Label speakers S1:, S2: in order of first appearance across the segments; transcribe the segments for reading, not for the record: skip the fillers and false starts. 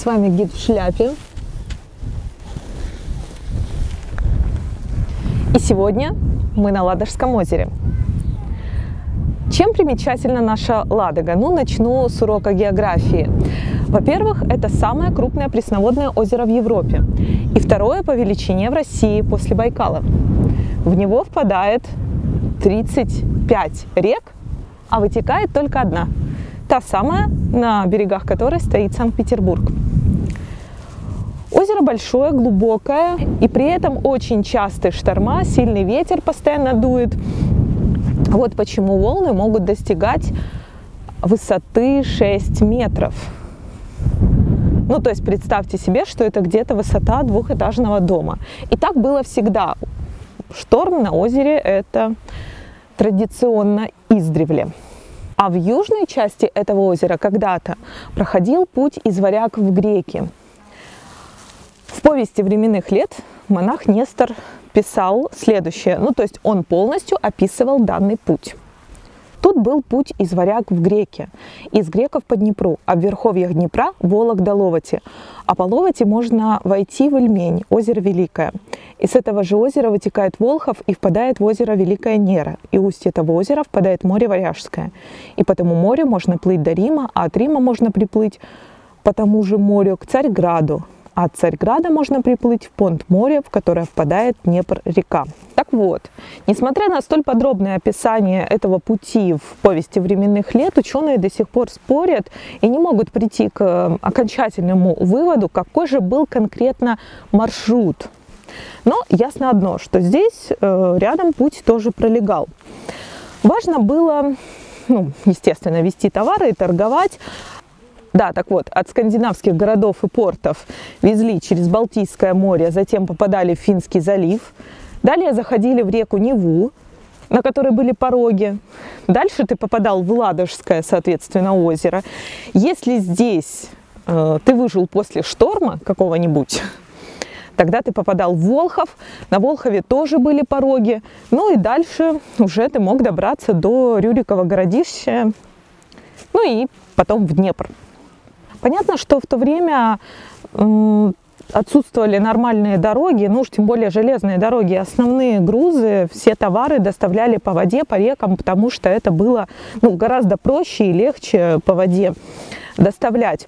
S1: С вами гид в шляпе. И сегодня мы на Ладожском озере. Чем примечательна наша Ладога? Ну, начну с урока географии. Во-первых, это самое крупное пресноводное озеро в Европе. И второе по величине в России после Байкала. В него впадает 35 рек, а вытекает только одна. Та самая, на берегах которой стоит Санкт-Петербург. Озеро большое, глубокое, и при этом очень частые шторма, сильный ветер постоянно дует. Вот почему волны могут достигать высоты 6 метров. Ну, то есть представьте себе, что это где-то высота двухэтажного дома. И так было всегда. Шторм на озере – это традиционно издревле. А в южной части этого озера когда-то проходил путь из Варяг в Греки. В повести временных лет монах Нестор писал следующее, ну то есть он полностью описывал данный путь. Тут был путь из Варяг в Греки, из греков по Днепру, а в верховьях Днепра Волок до Ловоти. А по Ловоти можно войти в Ильмень, озеро Великое. И с этого же озера вытекает Волхов и впадает в озеро Великая Нера. И устье этого озера впадает в море Варяжское. И по тому морю можно плыть до Рима, а от Рима можно приплыть по тому же морю к Царьграду. А от Царьграда можно приплыть в понт моря, в которое впадает Днепр-река. Так вот, несмотря на столь подробное описание этого пути в повести временных лет, ученые до сих пор спорят и не могут прийти к окончательному выводу, какой же был конкретно маршрут. Но ясно одно, что здесь рядом путь тоже пролегал. Важно было, естественно, везти товары и торговать. Да, так вот, от скандинавских городов и портов везли через Балтийское море, затем попадали в Финский залив. Далее заходили в реку Неву, на которой были пороги. Дальше ты попадал в Ладожское, соответственно, озеро. Если здесь ты выжил после шторма какого-нибудь, тогда ты попадал в Волхов. На Волхове тоже были пороги. Ну и дальше уже ты мог добраться до Рюрикова городища, ну и потом в Днепр. Понятно, что в то время отсутствовали нормальные дороги, ну уж тем более железные дороги. Основные грузы, все товары доставляли по воде, по рекам, потому что это было гораздо проще и легче по воде доставлять.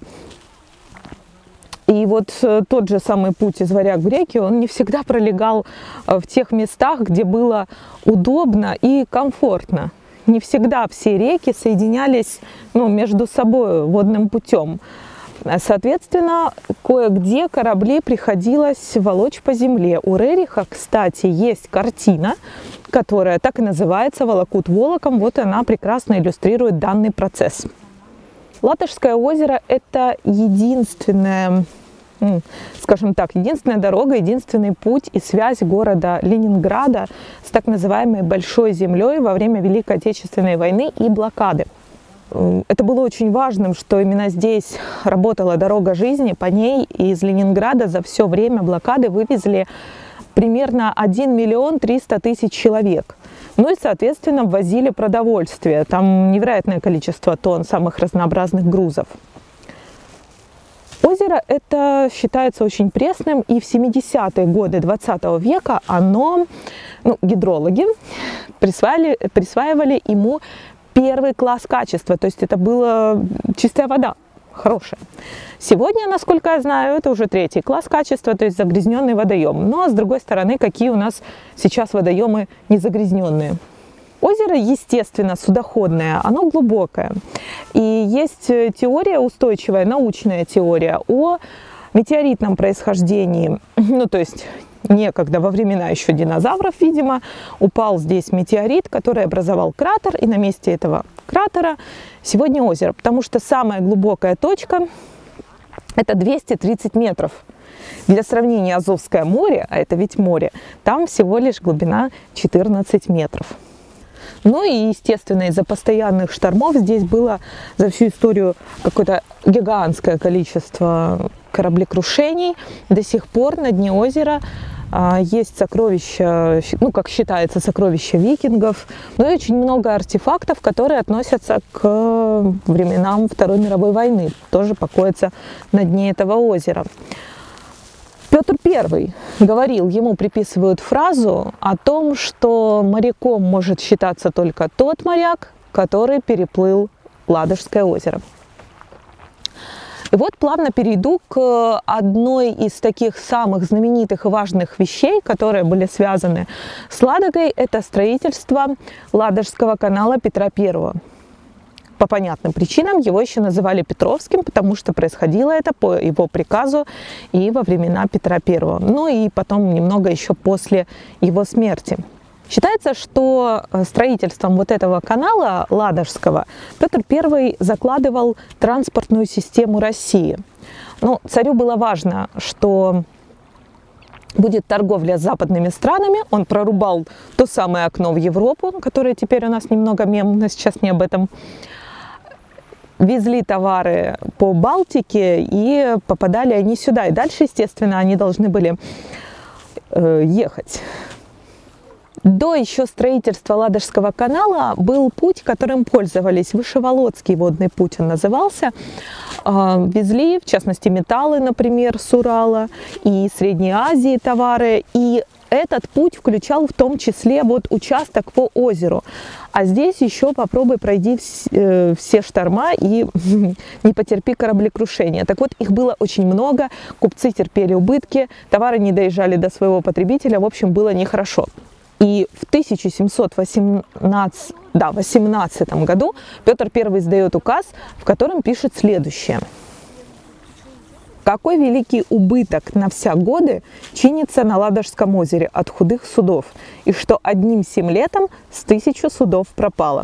S1: И вот тот же самый путь из Варяг в Греки, он не всегда пролегал в тех местах, где было удобно и комфортно. Не всегда все реки соединялись между собой водным путем. Соответственно, кое-где корабли приходилось волочь по земле. У Рериха, кстати, есть картина, которая так и называется «Волокут волоком». Вот она прекрасно иллюстрирует данный процесс. Ладожское озеро – это единственная, скажем так, единственная дорога, единственный путь и связь города Ленинграда с так называемой Большой землей во время Великой Отечественной войны и блокады. Это было очень важным, что именно здесь работала дорога жизни. По ней из Ленинграда за все время блокады вывезли примерно 1 300 000 человек. Ну и, соответственно, ввозили продовольствие. Там невероятное количество тонн самых разнообразных грузов. Озеро это считается очень пресным, и в 70-е годы 20 века гидрологи присваивали ему первый класс качества, то есть это была чистая вода, хорошая. Сегодня, насколько я знаю, это уже 3-й класс качества, то есть загрязненный водоем. Ну а с другой стороны, какие у нас сейчас водоемы незагрязненные? Озеро, естественно, судоходное, оно глубокое. И есть теория устойчивая, научная теория о метеоритном происхождении. То есть некогда, во времена еще динозавров, видимо, упал здесь метеорит, который образовал кратер, и на месте этого кратера сегодня озеро. Потому что самая глубокая точка – это 230 метров. Для сравнения, Азовское море, а это ведь море, там всего лишь глубина 14 метров. Ну и, естественно, из-за постоянных штормов здесь было за всю историю какое-то гигантское количество кораблекрушений. До сих пор на дне озера есть сокровища, ну, как считается, сокровища викингов, ну и очень много артефактов, которые относятся к временам Второй мировой войны, тоже покоятся на дне этого озера. Петр I говорил, ему приписывают фразу о том, что моряком может считаться только тот моряк, который переплыл Ладожское озеро. И вот плавно перейду к одной из таких самых знаменитых и важных вещей, которые были связаны с Ладогой. Это строительство Ладожского канала Петра I. По понятным причинам его еще называли Петровским, потому что происходило это по его приказу и во времена Петра I. Ну и потом немного еще после его смерти. Считается, что строительством вот этого канала Ладожского Петр I закладывал транспортную систему России. Ну, царю было важно, что будет торговля с западными странами. Он прорубал то самое окно в Европу, которое теперь у нас немного мем, но сейчас не об этом. Везли товары по Балтике и попадали они сюда. И дальше, естественно, они должны были ехать. До еще строительства Ладожского канала был путь, которым пользовались. Вышеволодский водный путь он назывался. Везли, в частности, металлы, например, с Урала и Средней Азии товары. И этот путь включал в том числе вот участок по озеру. А здесь еще попробуй пройди все шторма и не потерпи кораблекрушения. Так вот, их было очень много, купцы терпели убытки, товары не доезжали до своего потребителя, в общем, было нехорошо. И в 1718 году Петр I издает указ, в котором пишет следующее. Какой великий убыток на вся годы чинится на Ладожском озере от худых судов, и что одним сим летом с 1000 судов пропало.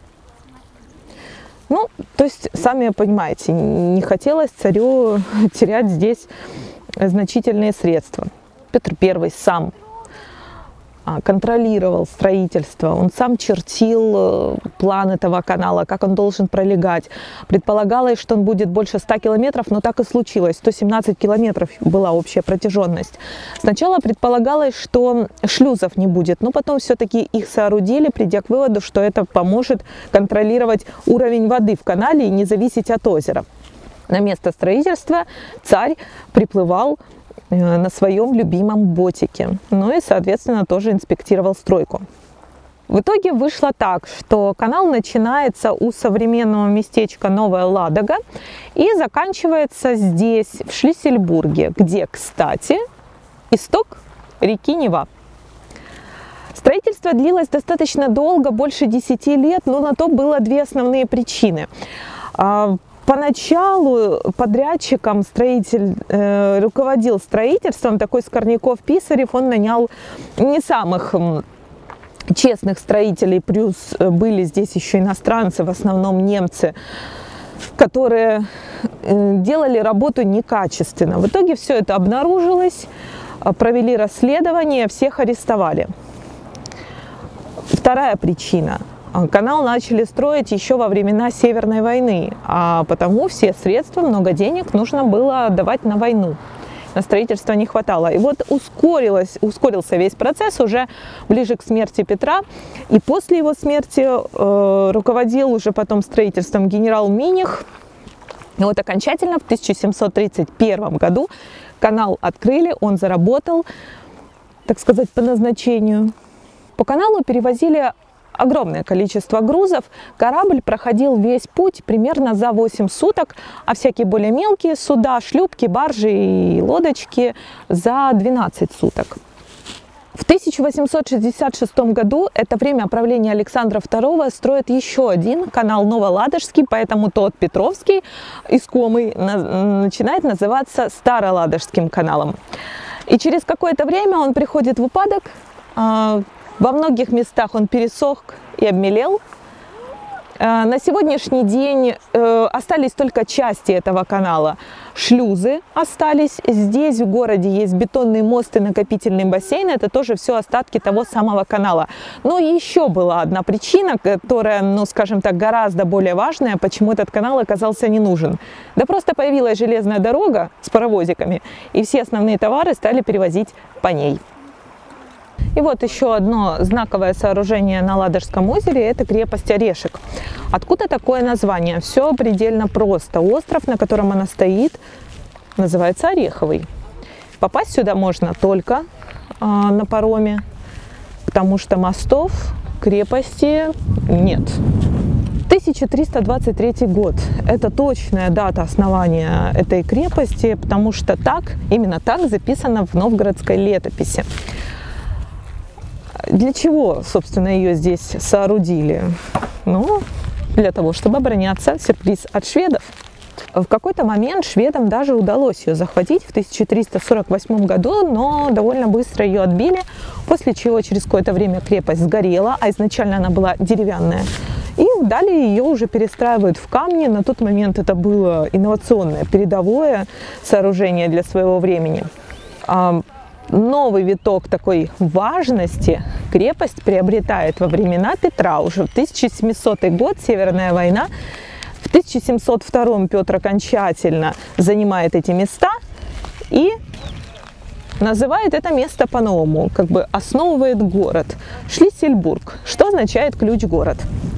S1: Ну, то есть, сами понимаете, не хотелось царю терять здесь значительные средства. Петр I сам контролировал строительство, он сам чертил план этого канала, как он должен пролегать. Предполагалось, что он будет больше 100 километров, но так и случилось. 117 километров была общая протяженность. Сначала предполагалось, что шлюзов не будет, но потом все-таки их соорудили, придя к выводу, что это поможет контролировать уровень воды в канале и не зависеть от озера. На место строительства царь приплывал на своем любимом ботике. Ну и, соответственно, тоже инспектировал стройку. В итоге вышло так, что канал начинается у современного местечка Новая Ладога и заканчивается здесь, в Шлиссельбурге, где, кстати, исток реки Нева. Строительство длилось достаточно долго, больше 10 лет, но на то было две основные причины. Поначалу подрядчиком руководил строительством такой Скорняков-Писарев, он нанял не самых честных строителей, плюс были здесь еще иностранцы, в основном немцы, которые делали работу некачественно. В итоге все это обнаружилось, провели расследование, всех арестовали. Вторая причина. Канал начали строить еще во времена Северной войны, а потому все средства, много денег нужно было отдавать на войну. На строительство не хватало. И вот ускорился весь процесс уже ближе к смерти Петра. И после его смерти руководил уже потом строительством генерал Миних. И вот окончательно в 1731 году канал открыли, он заработал, так сказать, по назначению. По каналу перевозили огромное количество грузов. Корабль проходил весь путь примерно за 8 суток, а всякие более мелкие суда, шлюпки, баржи и лодочки за 12 суток. В 1866 году, это время правления Александра II, строят еще один канал Новоладожский, поэтому тот Петровский, искомый, начинает называться Староладожским каналом. И через какое-то время он приходит в упадок. Во многих местах он пересох и обмелел. На сегодняшний день остались только части этого канала. Шлюзы остались. Здесь в городе есть бетонный мост и накопительный бассейн. Это тоже все остатки того самого канала. Но еще была одна причина, которая, ну, скажем так, гораздо более важная, почему этот канал оказался не нужен. Да просто появилась железная дорога с паровозиками, и все основные товары стали перевозить по ней. И вот еще одно знаковое сооружение на Ладожском озере – это крепость Орешек. Откуда такое название? Все предельно просто. Остров, на котором она стоит, называется Ореховый. Попасть сюда можно только на пароме, потому что мостов крепости нет. 1323 год – это точная дата основания этой крепости, потому что именно так записано в новгородской летописи. Для чего, собственно, ее здесь соорудили? Ну, для того, чтобы обороняться, сюрприз, от шведов. В какой-то момент шведам даже удалось ее захватить в 1348 году, но довольно быстро ее отбили, после чего через какое-то время крепость сгорела, а изначально она была деревянная. И далее ее уже перестраивают в камни. На тот момент это было инновационное, передовое сооружение для своего времени. Новый виток такой важности крепость приобретает во времена Петра. Уже в 1700 год, Северная война. В 1702 Петр окончательно занимает эти места и называет это место по-новому, как бы основывает город Шлиссельбург, что означает ключ-город.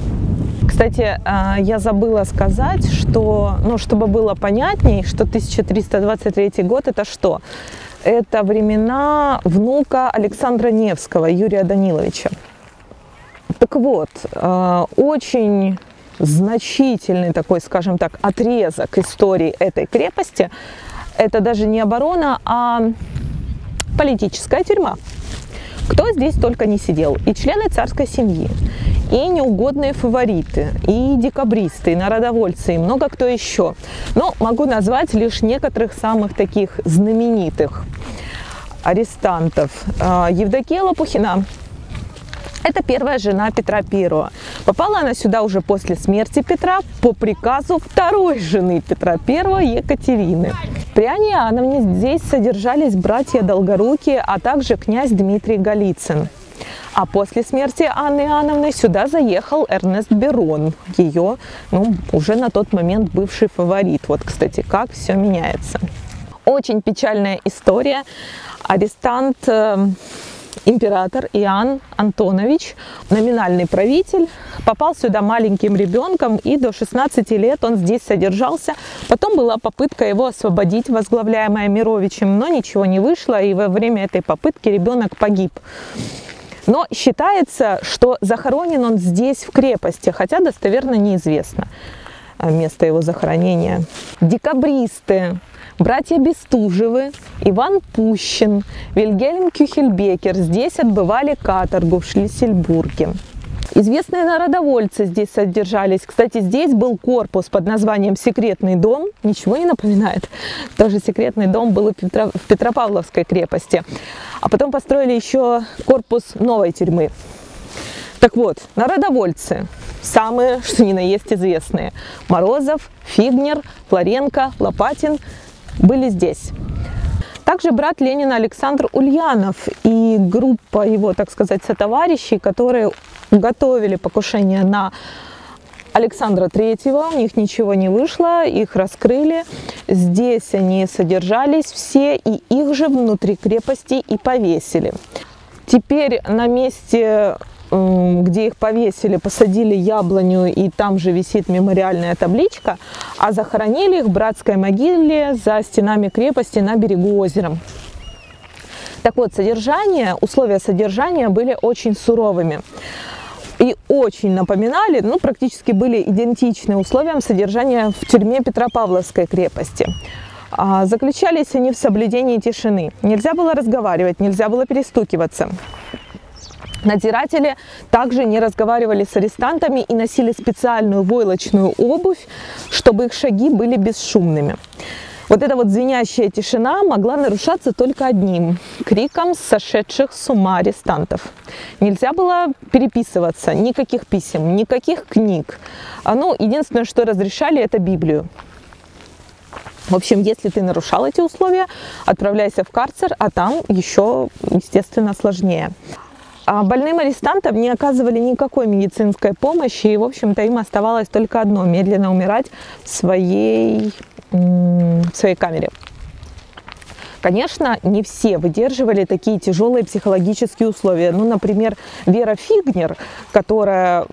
S1: Кстати, я забыла сказать, что, чтобы было понятней, что 1323 год это что? Это времена внука Александра Невского, Юрия Даниловича. Так вот, очень значительный такой, скажем так, отрезок истории этой крепости – это даже не оборона, а политическая тюрьма. Кто здесь только не сидел. И члены царской семьи, и неугодные фавориты, и декабристы, и народовольцы, и много кто еще. Но могу назвать лишь некоторых самых таких знаменитых арестантов. Евдокия Лопухина. Это первая жена Петра I. Попала она сюда уже после смерти Петра по приказу второй жены Петра I, Екатерины. При Анне Иоанновне здесь содержались братья Долгорукие, а также князь Дмитрий Голицын. А после смерти Анны Иоанновны сюда заехал Эрнест Берон, ее, уже на тот момент бывший фаворит. Вот, кстати, как все меняется. Очень печальная история. Арестант император Иоанн Антонович, номинальный правитель, попал сюда маленьким ребенком, и до 16 лет он здесь содержался. Потом была попытка его освободить, возглавляемая Мировичем, но ничего не вышло, и во время этой попытки ребенок погиб. Но считается, что захоронен он здесь, в крепости, хотя достоверно неизвестно место его захоронения. Декабристы, братья Бестужевы, Иван Пущин, Вильгельм Кюхельбекер здесь отбывали каторгу в Шлиссельбурге. Известные народовольцы здесь содержались. Кстати, здесь был корпус под названием «Секретный дом». Ничего не напоминает? Тоже секретный дом был в Петропавловской крепости. А потом построили еще корпус новой тюрьмы. Так вот, народовольцы, самые, что ни на есть, известные. Морозов, Фигнер, Флоренко, Лопатин были здесь. Также брат Ленина Александр Ульянов и группа его, так сказать, сотоварищей, которые готовили покушение на Александра III, у них ничего не вышло, их раскрыли. Здесь они содержались все, и их же внутри крепости и повесили. Теперь на месте, где их повесили, посадили яблоню, и там же висит мемориальная табличка, а захоронили их в братской могиле за стенами крепости на берегу озера. Так вот, условия содержания были очень суровыми и очень напоминали, практически были идентичны условиям содержания в тюрьме Петропавловской крепости. Заключались они в соблюдении тишины. Нельзя было разговаривать, нельзя было перестукиваться. Надзиратели также не разговаривали с арестантами и носили специальную войлочную обувь, чтобы их шаги были бесшумными. Вот эта вот звенящая тишина могла нарушаться только одним – криком сошедших с ума арестантов. Нельзя было переписываться, никаких писем, никаких книг. Ну, единственное, что разрешали – это Библию. В общем, если ты нарушал эти условия, отправляйся в карцер, а там еще, естественно, сложнее. А больным арестантам не оказывали никакой медицинской помощи, и, в общем-то, им оставалось только одно – медленно умирать в своей камере. Конечно, не все выдерживали такие тяжелые психологические условия. Ну, например, Вера Фигнер, которая,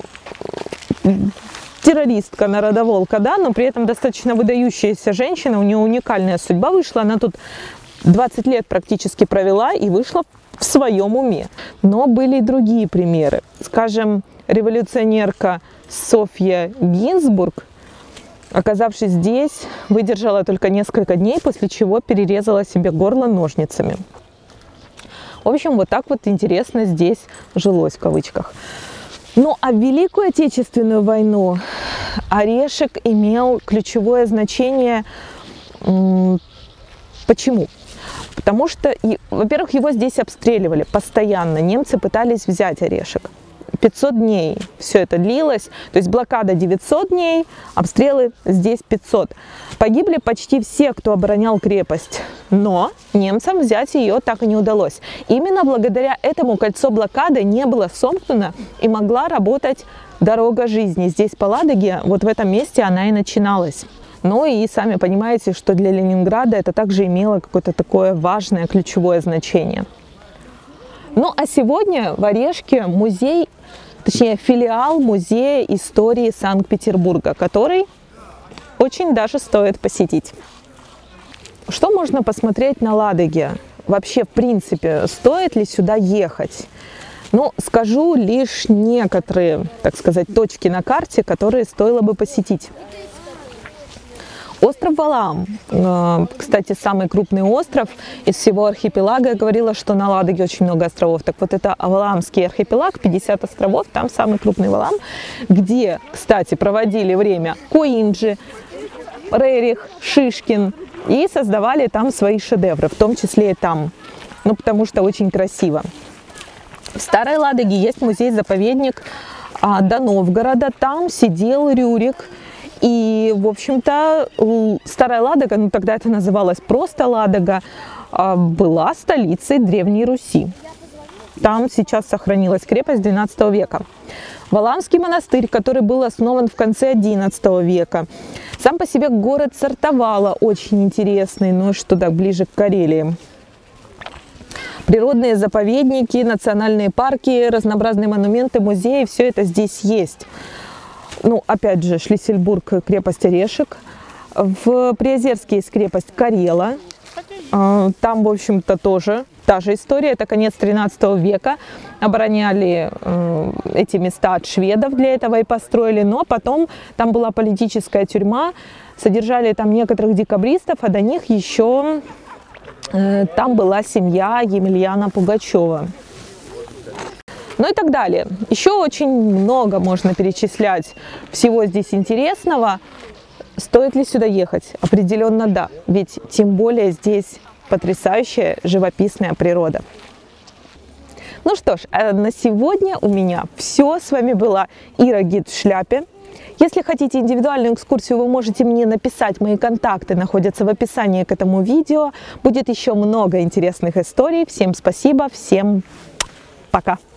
S1: террористка, народоволка, да, но при этом достаточно выдающаяся женщина, у нее уникальная судьба вышла, она тут 20 лет практически провела и вышла в своем уме. Но были и другие примеры. Скажем, революционерка Софья Гинзбург, оказавшись здесь, выдержала только несколько дней, после чего перерезала себе горло ножницами. В общем, вот так вот интересно здесь жилось, в кавычках. Ну, а в Великую Отечественную войну орешек имел ключевое значение. Почему? Потому что, во-первых, его здесь обстреливали постоянно. Немцы пытались взять Орешек. 500 дней все это длилось. То есть блокада 900 дней, обстрелы здесь 500. Погибли почти все, кто оборонял крепость. Но немцам взять ее так и не удалось. Именно благодаря этому кольцо блокады не было сомкнуто и могла работать дорога жизни. Здесь, по Ладоге, вот в этом месте она и начиналась. Ну и сами понимаете, что для Ленинграда это также имело какое-то такое важное ключевое значение. Ну а сегодня в Орешке музей, точнее филиал Музея истории Санкт-Петербурга, который очень даже стоит посетить. Что можно посмотреть на Ладоге? Вообще, в принципе, стоит ли сюда ехать? Ну, скажу лишь некоторые, так сказать, точки на карте, которые стоило бы посетить. Остров Валаам, кстати, самый крупный остров из всего архипелага. Я говорила, что на Ладоге очень много островов. Так вот, это Валаамский архипелаг, 50 островов, там самый крупный Валаам, где, кстати, проводили время Коинджи, Рерих, Шишкин и создавали там свои шедевры, в том числе и там, ну, потому что очень красиво. В Старой Ладоге есть музей-заповедник до Новгорода, там сидел Рюрик. И, в общем-то, Старая Ладога, ну тогда это называлось просто Ладога, была столицей Древней Руси. Там сейчас сохранилась крепость XII века. Валаамский монастырь, который был основан в конце XI века. Сам по себе город Сартовала очень интересный, но что так, ближе к Карелии. Природные заповедники, национальные парки, разнообразные монументы, музеи, все это здесь есть. Ну, опять же, Шлиссельбург, крепость Орешек. В Приозерске есть крепость Карела. Там, в общем-то, тоже та же история. Это конец XIII века. Обороняли эти места от шведов, для этого и построили. Но потом там была политическая тюрьма. Содержали там некоторых декабристов, а до них еще там была семья Емельяна Пугачева. Ну и так далее. Еще очень много можно перечислять всего здесь интересного. Стоит ли сюда ехать? Определенно да. Ведь тем более здесь потрясающая живописная природа. Ну что ж, на сегодня у меня все. С вами была Ира Гид в шляпе. Если хотите индивидуальную экскурсию, вы можете мне написать. Мои контакты находятся в описании к этому видео. Будет еще много интересных историй. Всем спасибо, всем пока.